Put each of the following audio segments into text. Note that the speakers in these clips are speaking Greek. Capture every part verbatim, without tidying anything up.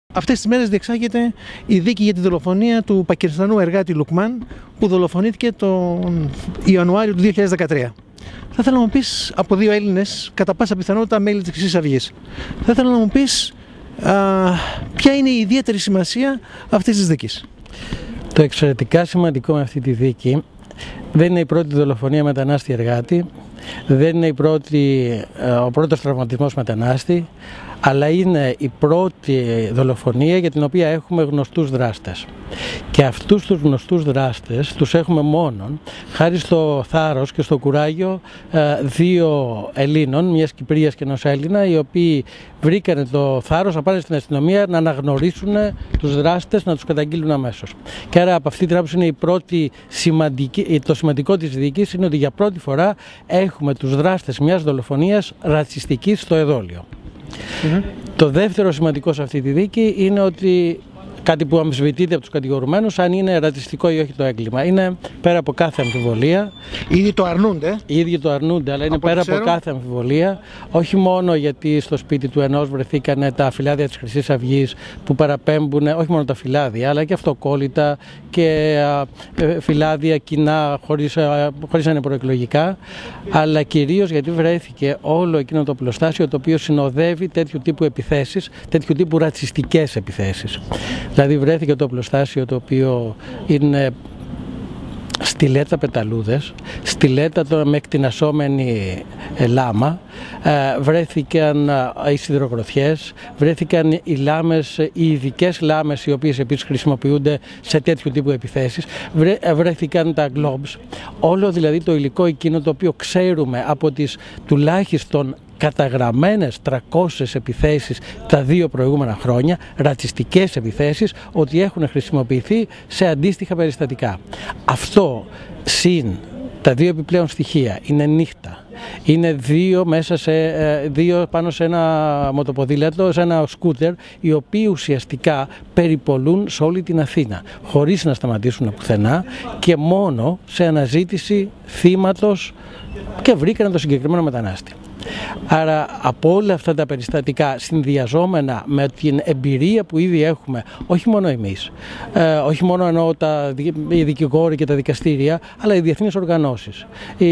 Αυτές τις μέρες διεξάγεται η δίκη για τη δολοφονία του Πακιστανού εργάτη Λουκμάν, που δολοφονήθηκε τον Ιανουάριο του δύο χιλιάδες δεκατρία. Θα ήθελα να μου πεις, από δύο Έλληνες, κατά πάσα πιθανότητα μέλη της Χρυσής Αυγής, θα ήθελα να μου πεις α, ποια είναι η ιδιαίτερη σημασία αυτής της δίκης. Το εξαιρετικά σημαντικό με αυτή τη δίκη δεν είναι η πρώτη δολοφονία μετανάστη εργάτη, δεν είναι η πρώτη, ο πρώτος τραυματισμός μετανάστη, αλλά είναι η πρώτη δολοφονία για την οποία έχουμε γνωστούς δράστες. Και αυτούς τους γνωστούς δράστες τους έχουμε μόνον χάρη στο θάρρος και στο κουράγιο δύο Ελλήνων, μιας Κυπρίας και ενός Έλληνα, οι οποίοι βρήκαν το θάρρος να πάνε στην αστυνομία να αναγνωρίσουν τους δράστες, να τους καταγγείλουν αμέσως. Και άρα από αυτή την άποψη είναι η πρώτη σημαντική, το σημαντικό της δίκης είναι ότι για πρώτη φορά έχουμε τους δράστες μιας δολοφονίας ρατσιστικής στο εδόλιο. Mm-hmm. Το δεύτερο σημαντικό σε αυτή τη δίκη είναι ότι κάτι που αμφισβητείται από τους κατηγορουμένους, αν είναι ρατσιστικό ή όχι το έγκλημα. Είναι πέρα από κάθε αμφιβολία. Οι ίδιοι το αρνούνται. Οι ίδιοι το αρνούνται, αλλά είναι από πέρα από κάθε αμφιβολία. Όχι μόνο γιατί στο σπίτι του ενός βρεθήκαν τα φυλάδια της Χρυσής Αυγής που παραπέμπουν, όχι μόνο τα φυλάδια, αλλά και αυτοκόλλητα και φυλάδια κοινά, χωρίς, χωρίς να είναι προεκλογικά. Αλλά κυρίως γιατί βρέθηκε όλο εκείνο το πλωστάσιο το οποίο συνοδεύει τέτοιου τύπου επιθέσεις, τέτοιου τύπου ρατσιστικές επιθέσεις. Δηλαδή βρέθηκε το οπλοστάσιο το οποίο είναι στιλέτα πεταλούδες, στιλέτα με εκτινασσόμενη λάμα, βρέθηκαν οι σιδηροκροθιές, βρέθηκαν οι λάμες, οι ειδικές λάμες οι οποίες επίσης χρησιμοποιούνται σε τέτοιου τύπου επιθέσεις, βρέθηκαν τα globes, όλο δηλαδή το υλικό εκείνο το οποίο ξέρουμε από τις τουλάχιστον καταγραμμένες τριακόσιες επιθέσεις τα δύο προηγούμενα χρόνια, ρατσιστικές επιθέσεις, ότι έχουν χρησιμοποιηθεί σε αντίστοιχα περιστατικά. Αυτό συν τα δύο επιπλέον στοιχεία, είναι νύχτα, είναι δύο, μέσα σε, δύο πάνω σε ένα μοτοποδήλατο, σε ένα σκούτερ, οι οποίοι ουσιαστικά περιπολούν σε όλη την Αθήνα, χωρίς να σταματήσουν πουθενά και μόνο σε αναζήτηση θύματος, και βρήκαν το συγκεκριμένο μετανάστη. Άρα από όλα αυτά τα περιστατικά, συνδυαζόμενα με την εμπειρία που ήδη έχουμε, όχι μόνο εμείς, ε, όχι μόνο εννοώ τα, οι δικηγόροι και τα δικαστήρια, αλλά οι διεθνείς οργανώσεις,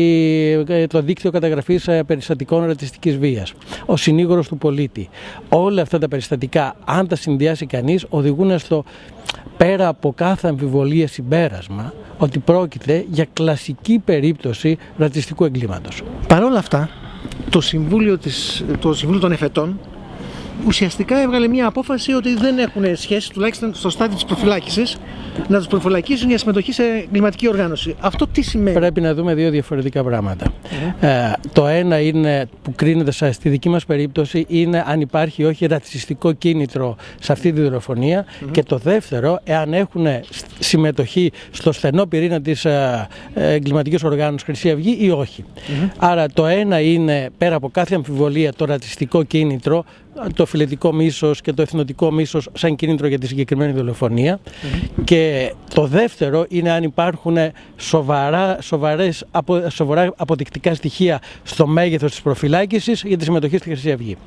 η, το δίκτυο καταγραφής περιστατικών ρατσιστικής βίας, ο συνήγορος του πολίτη, όλα αυτά τα περιστατικά, αν τα συνδυάσει κανείς, οδηγούν στο πέρα από κάθε αμφιβολία συμπέρασμα ότι πρόκειται για κλασική περίπτωση ρατσιστικού εγκλήματος. Παρ' όλα αυτά, το Συμβούλιο, της, το Συμβούλιο των Εφετών ουσιαστικά έβγαλε μια απόφαση ότι δεν έχουν σχέση, τουλάχιστον στο στάδιο της προφυλάκησης, να τους προφυλακίσουν για συμμετοχή σε εγκληματική οργάνωση. Αυτό τι σημαίνει? Πρέπει να δούμε δύο διαφορετικά πράγματα. Mm-hmm. Ε, το ένα είναι που κρίνεται στη δική μας περίπτωση είναι αν υπάρχει όχι ρατσιστικό κίνητρο σε αυτή τη δολοφονία, mm-hmm. και το δεύτερο, εάν έχουν συμμετοχή στο στενό πυρήνα της ε, εγκληματικής οργάνωσης Χρυσή Αυγή ή όχι. Mm-hmm. Άρα το ένα είναι πέρα από κάθε αμφιβολία το ρατσιστικό κίνητρο, το φιλετικό μίσος και το εθνοτικό μίσος σαν κίνητρο για τη συγκεκριμένη δολοφονία, mm-hmm. και το δεύτερο είναι αν υπάρχουν σοβαρά, σοβαρές, απο, σοβαρά αποδεικτικά στοιχεία στο μέγεθος της προφυλάκησης για τη συμμετοχή στη Χρυσή Αυγή.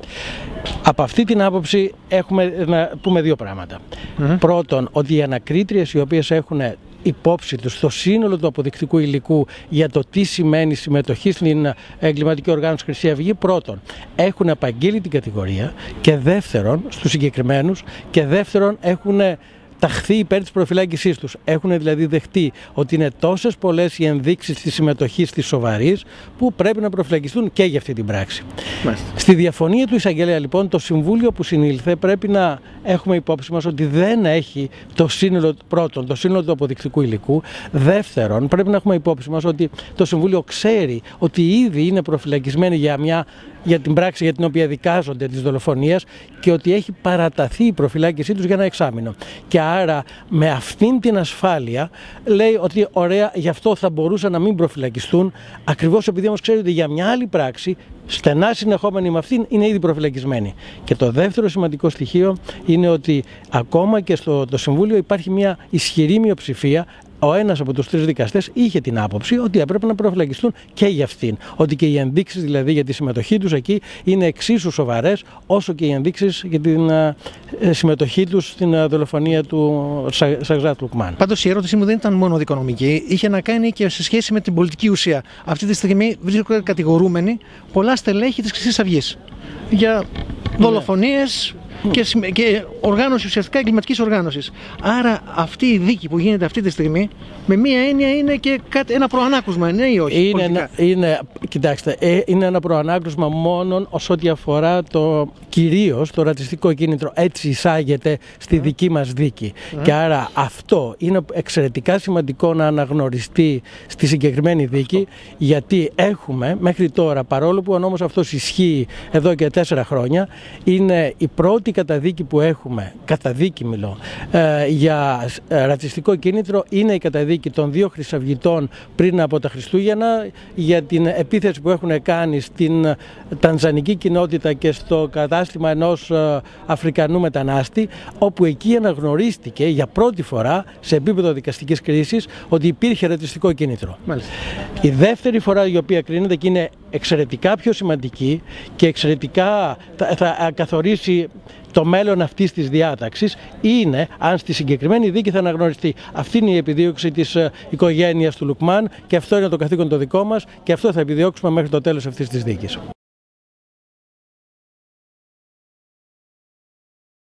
Από αυτή την άποψη έχουμε να πούμε δύο πράγματα. Mm-hmm. Πρώτον, ότι οι ανακρίτριες οι οποίες έχουν υπόψη τους στο σύνολο του αποδεικτικού υλικού για το τι σημαίνει συμμετοχή στην εγκληματική οργάνωση Χρυσή Αυγή, πρώτον έχουν απαγγείλει την κατηγορία, και δεύτερον στους συγκεκριμένους, και δεύτερον έχουν ταχθεί υπέρ της προφυλάκησής τους. Έχουν δηλαδή δεχτεί ότι είναι τόσες πολλές οι ενδείξεις της συμμετοχής της σοβαρής που πρέπει να προφυλακιστούν και για αυτή την πράξη. Μάλιστα. Στη διαφωνία του εισαγγελέα λοιπόν, το Συμβούλιο που συνήλθε πρέπει να έχουμε υπόψη μας ότι δεν έχει το σύνολο, πρώτον, το σύνολο του αποδεικτικού υλικού. Δεύτερον, πρέπει να έχουμε υπόψη μας ότι το Συμβούλιο ξέρει ότι ήδη είναι προφυλακισμένοι για μια για την πράξη για την οποία δικάζονται της δολοφονίας και ότι έχει παραταθεί η προφυλάκησή τους για ένα εξάμηνο. Και άρα με αυτήν την ασφάλεια λέει ότι ωραία, γι' αυτό θα μπορούσαν να μην προφυλακιστούν, ακριβώς επειδή όμως ξέρει ότι για μια άλλη πράξη στενά συνεχόμενη με αυτήν είναι ήδη προφυλακισμένοι. Και το δεύτερο σημαντικό στοιχείο είναι ότι ακόμα και στο το Συμβούλιο υπάρχει μια ισχυρή μειοψηφία, ο ένας από τους τρεις δικαστές είχε την άποψη ότι έπρεπε να προφυλακιστούν και για αυτήν. Ότι και οι ενδείξεις δηλαδή για τη συμμετοχή τους εκεί είναι εξίσου σοβαρές όσο και οι ενδείξεις για την ε, συμμετοχή τους στην ε, δολοφονία του Σαχζάτ Λουκμάν. Πάντως η ερώτησή μου δεν ήταν μόνο δικονομική, είχε να κάνει και σε σχέση με την πολιτική ουσία. Αυτή τη στιγμή βρίσκονται κατηγορούμενοι πολλά στελέχη της Χρυσής Αυγής για δολοφονίες. Και, και οργάνωση ουσιαστικά εγκληματικής οργάνωσης. Άρα αυτή η δίκη που γίνεται αυτή τη στιγμή με μία έννοια είναι και κάτι, ένα προανάκρουσμα, ναι ή όχι? Είναι, ένα, είναι, κοιτάξτε, ε, είναι ένα προανάκρουσμα μόνο ως ό,τι αφορά το κυρίως το ρατσιστικό κίνητρο. Έτσι εισάγεται στη mm. δική μας δίκη. Mm. Και άρα αυτό είναι εξαιρετικά σημαντικό να αναγνωριστεί στη συγκεκριμένη δίκη, αυτό. Γιατί έχουμε μέχρι τώρα, παρόλο που ο νόμος αυτός ισχύει εδώ και τέσσερα χρόνια, είναι η πρώτη η καταδίκη που έχουμε, καταδίκη μιλώ, ε, για ε, ρατσιστικό κίνητρο είναι η καταδίκη των δύο χρυσαυγητών πριν από τα Χριστούγεννα για την επίθεση που έχουν κάνει στην τανζανική κοινότητα και στο κατάστημα ενός ε, Αφρικανού μετανάστη, όπου εκεί αναγνωρίστηκε για πρώτη φορά σε επίπεδο δικαστικής κρίσης ότι υπήρχε ρατσιστικό κίνητρο. Μάλιστα. Η δεύτερη φορά η οποία κρίνεται και είναι εξαιρετικά πιο σημαντική και εξαιρετικά θα, θα καθορίσει το μέλλον αυτής της διάταξης είναι αν στη συγκεκριμένη δίκη θα αναγνωριστεί. Αυτή είναι η επιδίωξη της οικογένειας του Λουκμάν και αυτό είναι το καθήκον το δικό μας και αυτό θα επιδιώξουμε μέχρι το τέλος αυτής της δίκης.